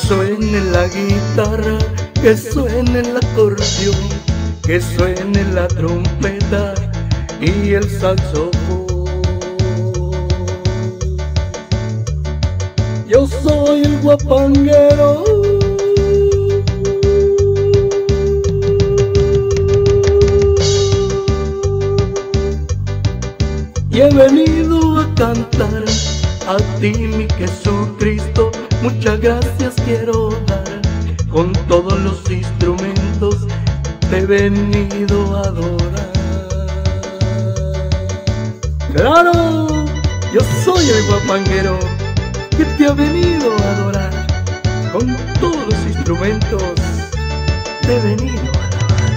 suene la guitarra, que suene el acordeón, que suene la trompeta y el saxofón. Yo soy el guapanguero, y he venido a cantar a ti, mi Jesucristo. Muchas gracias quiero dar, con todos los instrumentos te he venido a adorar. Claro, yo soy el guapanguero que te ha venido a adorar, con todos los instrumentos te he venido a alabar.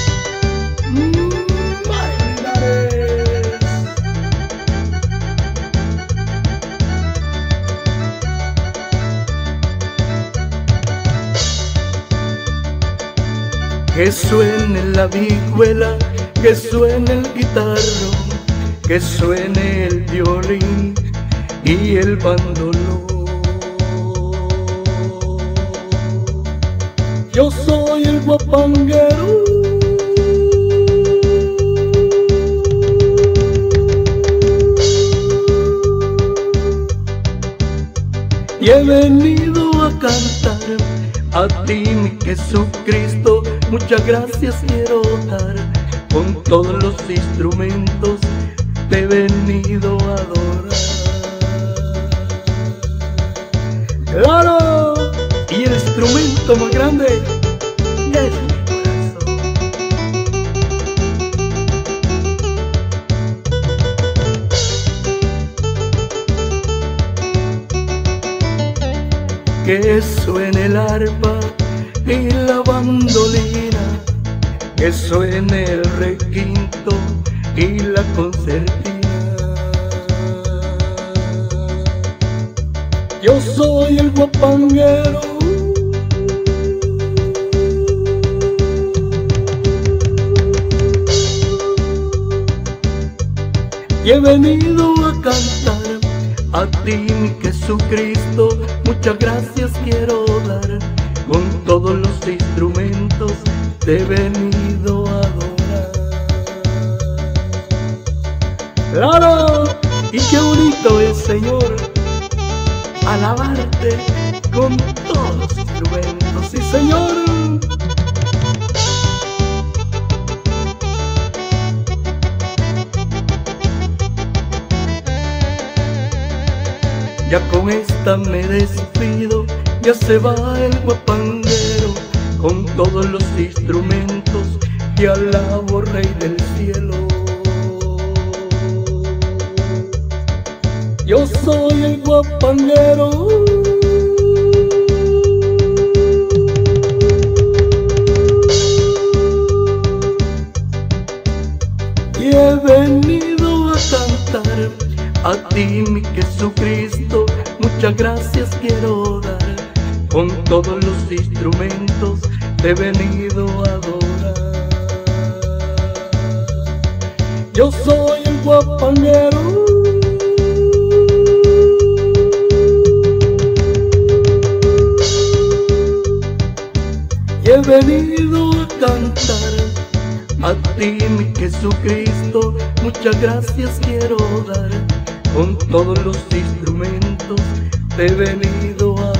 Que suene la vihuela, que suene el guitarrón, que suene el violín y el bandolón. Yo soy el guapanguero, y he venido a cantar a ti, mi Jesucristo. Muchas gracias quiero dar, con todos los instrumentos te he venido a adorar. ¡Claro! Y el instrumento más grande es mi corazón. Que suene el arpa y la bandolina, que suene el requinto y la concertina. Yo soy el guapanguero, y he venido a cantar a ti, mi Jesucristo. Muchas gracias quiero dar, con todos los instrumentos te he venido a adorar. ¡Claro! Y qué bonito es, Señor, alabarte con todos los instrumentos. ¡Sí, Señor! Ya con esta me despido, ya se va el guapanguero, con todos los instrumentos que alabo, Rey del cielo. Yo soy el guapanguero, y he venido a cantar a ti, mi Jesucristo. Muchas gracias quiero dar, con todos los instrumentos te he venido a adorar. Yo soy el guapanguero, y he venido a cantar a ti, mi Jesucristo. Muchas gracias quiero dar, con todos los instrumentos te he venido a